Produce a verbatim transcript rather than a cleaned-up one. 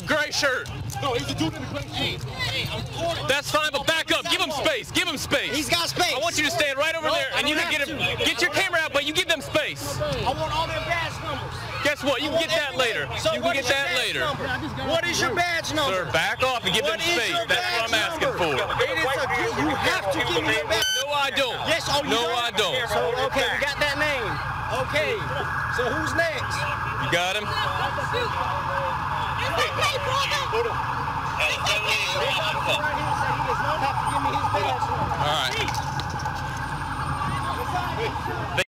gray shirt. No, he's a dude in the gray shirt. That's fine, but back up. Give him space. Give him space. He's got space. I want you to stand right over Nope, there, and I you don't can get have him. to. Get your camera out, but you give them space. I want all their badge numbers. Guess what? You can get that later. So You can what get is your that badge later. number? What is your badge number? Sir, back off and give What them is space. your That's what I'm badge asking number? for. It is a, you have to give me your badge. No, I don't. Yes, oh, you No, don't? I don't. So, okay, we got that name. Okay, so who's next? You got him? All right.